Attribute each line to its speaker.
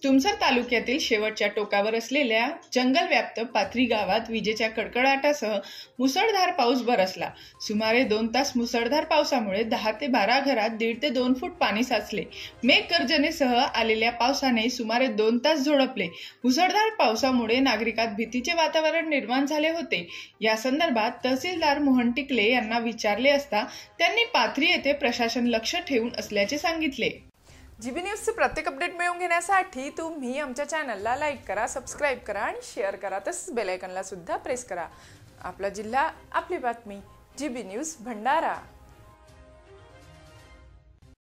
Speaker 1: तुमसर तालुक्यातील शेवटच्या टोकावर असलेल्या जंगलव्याप्त पाथरी गावात विजेच्या कडकडाटासह मुसळधार पाऊस बरसला। सुमारे 2 तास मुसळधार पावसामुळे 10 ते 12 घरात 1.5 ते 2 फूट पाणी साचले। मेघगर्जनेसह आलेल्या पावसाने सुमारे 2 तास झोडपले। मुसळधार पावसामुळे नागरिकात भीतीचे वातावरण निर्माण झाले होते। या संदर्भात तहसीलदार मोहन टिकले यांना विचारले असता त्यांनी पाथरी येथे प्रशासन लक्ष ठेवून असल्याचे सांगितले।
Speaker 2: जीबी न्यूजचे प्रत्येक अपडेट मिळवून घेण्यासाठी तुम्ही आमच्या चॅनलला लाईक करा, सबस्क्राइब करा आणि शेअर करा। तसंच बेल आयकॉनला सुद्धा प्रेस करा। आपला जिल्हा, आपली बातमी, जीबी न्यूज भंडारा।